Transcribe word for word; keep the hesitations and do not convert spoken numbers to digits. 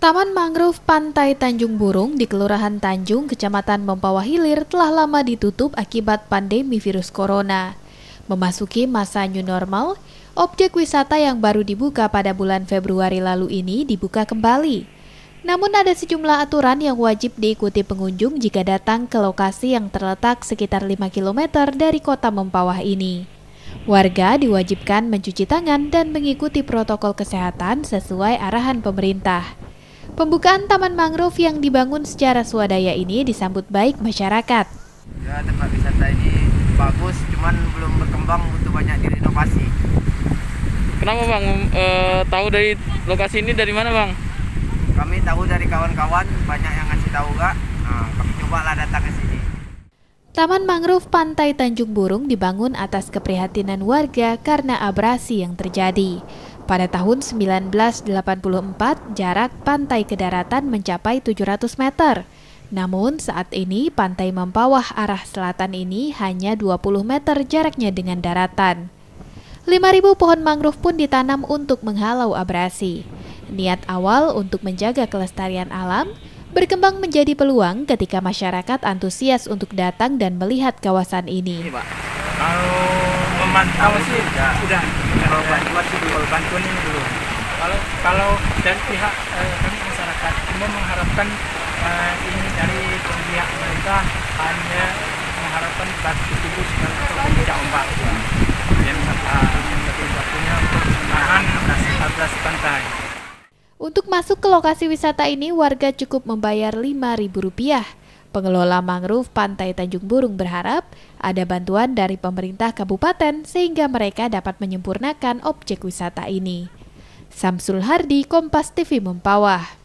Taman Mangrove Pantai Tanjung Burung di Kelurahan Tanjung, Kecamatan Mempawah Hilir telah lama ditutup akibat pandemi virus corona. Memasuki masa new normal, objek wisata yang baru dibuka pada bulan Februari lalu ini dibuka kembali. Namun ada sejumlah aturan yang wajib diikuti pengunjung jika datang ke lokasi yang terletak sekitar lima kilometer dari kota Mempawah ini. Warga diwajibkan mencuci tangan dan mengikuti protokol kesehatan sesuai arahan pemerintah. Pembukaan Taman Mangrove yang dibangun secara swadaya ini disambut baik masyarakat. Ya, tempat wisata ini bagus, cuman belum berkembang, butuh banyak direnovasi. Kenapa Bang? E, tahu dari lokasi ini dari mana Bang? Kami tahu dari kawan-kawan, banyak yang ngasih tahu Kak. Nah, kami cobalah datang ke sini. Taman Mangrove Pantai Tanjung Burung dibangun atas keprihatinan warga karena abrasi yang terjadi. Pada tahun seribu sembilan ratus delapan puluh empat, jarak pantai ke daratan mencapai tujuh ratus meter. Namun saat ini pantai Mempawah arah selatan ini hanya dua puluh meter jaraknya dengan daratan. lima ribu pohon mangrove pun ditanam untuk menghalau abrasi. Niat awal untuk menjaga kelestarian alam berkembang menjadi peluang ketika masyarakat antusias untuk datang dan melihat kawasan ini. Ini, Pak. Kalau memantau sih sudah, sudah. Kalau bantuan sih belum, bantuan ini belum. Kalau kalau dari pihak eh, kami masyarakat cuma mengharapkan eh, ini dari pihak pemerintah hanya mengharapkan batu tubuh untuk tidak ombak. Yang lebih waktunya untuk menahan abrasi pantai. Untuk masuk ke lokasi wisata ini, warga cukup membayar lima ribu rupiah. Pengelola Mangrove Pantai Tanjung Burung berharap ada bantuan dari pemerintah kabupaten sehingga mereka dapat menyempurnakan objek wisata ini. Samsul Hardi, Kompas T V Mempawah.